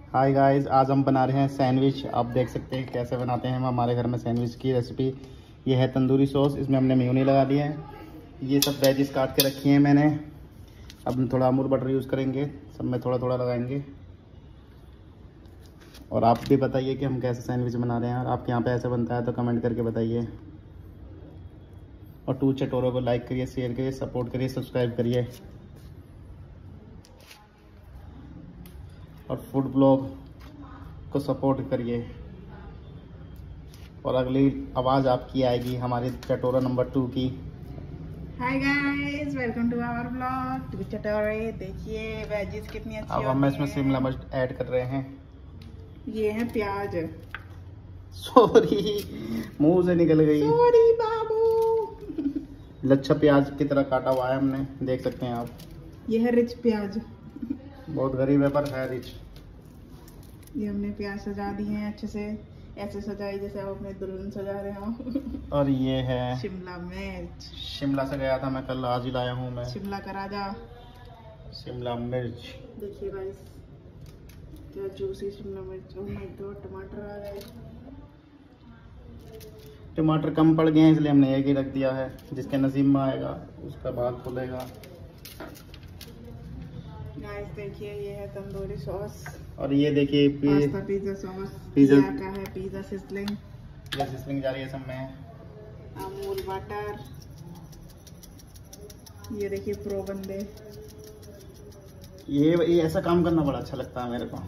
Hi guys, आज हम बना रहे हैं सैंडविच। आप देख सकते हैं कैसे बनाते हैं हम हमारे घर में सैंडविच की रेसिपी। ये है तंदूरी सॉस, इसमें हमने मेयोनी लगा दी है। ये सब वेजिस काट के रखी हैं मैंने। अब हम थोड़ा अमूल बटर यूज़ करेंगे, सब में थोड़ा थोड़ा लगाएंगे। और आप भी बताइए कि हम कैसे सैंडविच बना रहे हैं, और आपके यहाँ पे ऐसे बनता है तो कमेंट करके बताइए। और 2 चटोरों को लाइक करिए, शेयर करिए, सपोर्ट करिए, सब्सक्राइब करिए। और फूड ब्लॉग को सपोर्ट करिए। और अगली आवाज़ आपकी आएगी हमारे चटोरा नंबर 2 की। Hi guys, welcome to our blog to चटोरे। देखिए वेजीज कितनी अच्छी अब हम इसमें शिमला मिर्च ऐड कर रहे हैं। ये है प्याज। सॉरी, मुंह से निकल गई। सॉरी बाबू। लच्छा प्याज की तरह काटा हुआ है हमने, देख सकते हैं आप। ये है रिच प्याज। बहुत गरीब है पर है रिच। ये हमने प्याज सजा दिए हैं अच्छे से, ऐसे सजाई जैसे आप अपने दुल्हन सजा रहे हो। और ये है शिमला मिर्च। शिमला से गया था मैं कल, आज ही लाया हूँ मैं शिमला का राजा शिमला मिर्च। देखिए गाइस, क्या जूसी शिमला मिर्च। ओह माय गॉड, टमाटर आ गए। टमाटर कम पड़ गए हैं इसलिए हमने एक ही रख दिया है। जिसके नसीब में आएगा उसका भाग खुलेगा। गाइस देखिए, ये है तंदूरी सॉस। और ये देखिए पास्ता पिज़्ज़ा सॉस। पिज़्ज़ा का है पिज़्ज़ा सिजलिंग। सिसलिंग जा रही है सब में। अमूल बटर। ये देखिए प्रो बंदे। ये ऐसा काम करना बड़ा अच्छा लगता है मेरे को।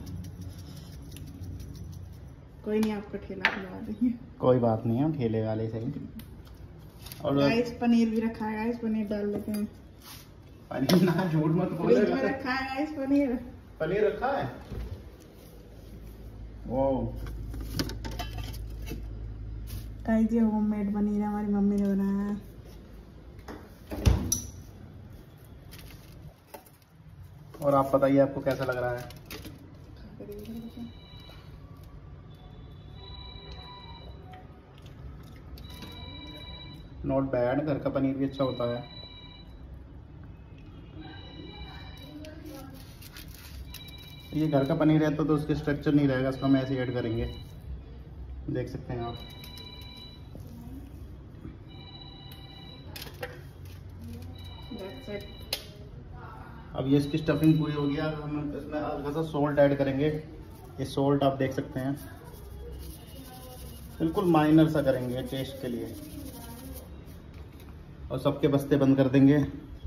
कोई नहीं, आपको ठेला खुलवा देंगे। कोई बात नहीं है, ठेले वाले सही। और गाइस पनीर भी रखा है गाइस, पनीर डाल लेते हैं। पनीर ना, झूठ मत बोलो। फ्रिज में रखा है गाइस पनीर। पनीर रखा है। वो गाइस ये होममेड पनीर है, हमारी मम्मी ने बनाया है। और आप बताइए आपको कैसा लग रहा है। नॉट बैड, घर का पनीर भी अच्छा होता है। ये घर का पनीर है तो उसके स्ट्रक्चर नहीं रहेगा, इसको हम ऐसे ऐड करेंगे, देख सकते हैं आप। अब ये इसकी स्टफिंग पूरी हो गई। अब हम इसमें हल्का सा सॉल्ट ऐड करेंगे। ये सॉल्ट आप देख सकते हैं, बिल्कुल माइनर सा करेंगे टेस्ट के लिए। और सबके बस्ते बंद कर देंगे।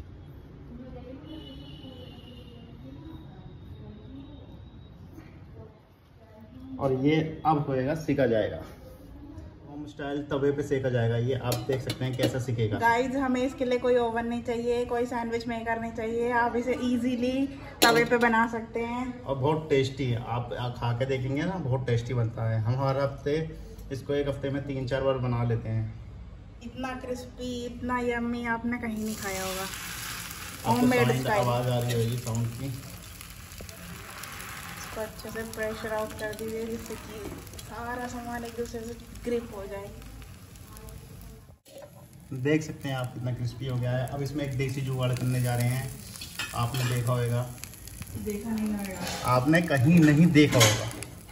और ये अब होएगा, सिका जाएगा, होम स्टाइल तवे पे सेका जाएगा। ये आप देख सकते हैं कैसा सिकेगा। गाइस हमें इसके लिए कोई ओवन नहीं चाहिए, कोई सैंडविच मेकर नहीं चाहिए। आप इसे इजीली तवे पे बना सकते हैं। और बहुत टेस्टी है, आप खा के देखेंगे ना, बहुत टेस्टी बनता है। हम हर हफ्ते इसको एक हफ्ते में 3-4 बार बना लेते हैं। इतना क्रिस्पी, इतना यम्मी आपने कहीं नहीं खाया होगा। आपको होममेड स्टाइल। आवाज़ आ रही होगी साउंड की। इसको अच्छे से प्रेशर आउट कर दीजिए, जिससे कि सारा सामान एक दूसरे से ग्रिप हो जाए। देख सकते हैं आप कितना क्रिस्पी हो गया है। अब इसमें एक देसी जुगाड़ करने जा रहे हैं। आपने देखा होगा, देखा नहीं होगा, आपने कहीं नहीं देखा होगा।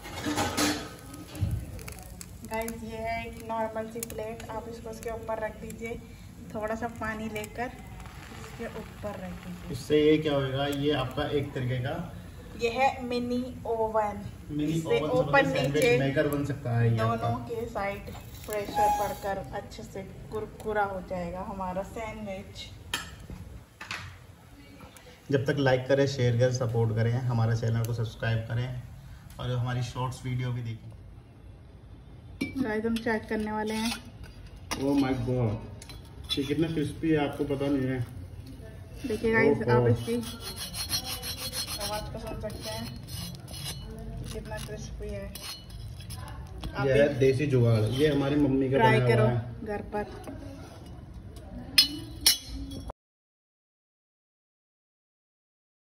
गाइस ये है एक नॉर्मल सी प्लेट। आप इसको उसके ऊपर रख दीजिए, थोड़ा सा पानी लेकर इसके ऊपर रख दीजिए। इससे ये क्या होगा, ये आपका एक तरीके का ये है मिनी ओवन। मिनी इससे ओवन ऊपर नीचे मेकर बन सकता है। ये दोनों के साइड प्रेशर पड़कर अच्छे से कुरकुरा हो जाएगा हमारा सैंडविच। जब तक लाइक करें, शेयर करें, सपोर्ट करें, हमारे चैनल को सब्सक्राइब करें और हमारी शॉर्ट्स वीडियो भी देखें। गाइस हम चेक करने वाले हैं। ओह माय गॉड, ये कितना क्रिस्पी है आपको पता नहीं है। देखिए गाइस, आप इसकी आवाज को सुन सकते हैं कितना क्रिस्पी है। ये है देसी जुगाड़, ये हमारी मम्मी का ट्राई बनाया करो हुआ है। घर पर।